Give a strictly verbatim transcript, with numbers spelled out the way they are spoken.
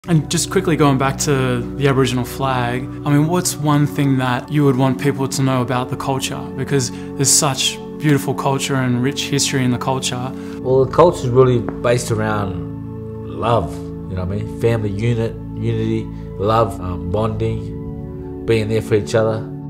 And just quickly going back to the Aboriginal flag, I mean, what's one thing that you would want people to know about the culture? Because there's such beautiful culture and rich history in the culture. Well, the culture is really based around love, you know what I mean? Family unit, unity, love, um, bonding, being there for each other.